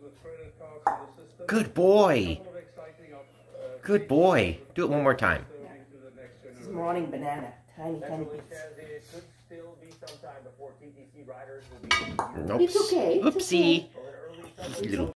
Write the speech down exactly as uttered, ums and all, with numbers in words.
Good boy. Good boy. Do it one more time. Yeah. This is morning banana. Tiny, tiny bits. Nope. It's okay. It's Oopsie. okay. Little